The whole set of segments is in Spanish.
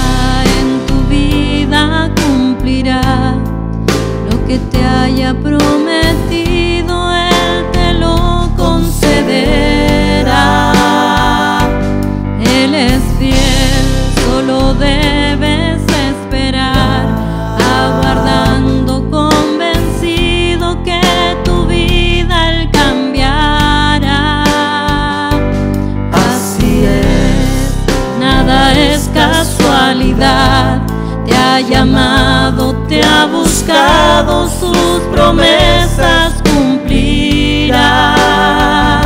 en tu vida cumplirá lo que te haya prometido, Él te lo concederá. Él es fiel, solo debes esperar, aguardando convencido que tu vida Él cambiará. Así es, nada es casualidad, te ha llamado, te ha buscado, sus promesas cumplirá.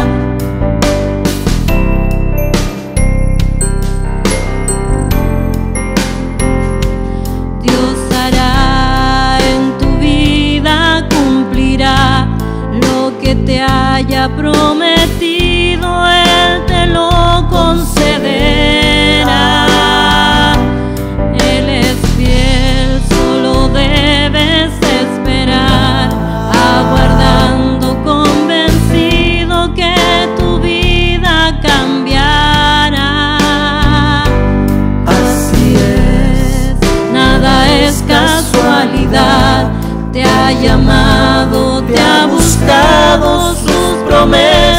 Dios hará en tu vida, cumplirá lo que te haya prometido, Él te lo concederá. Él es fiel, solo debes esperar, aguardando convencido que tu vida cambiará. Así es, nada es casualidad, te ha llamado, te ha buscado, sus promesas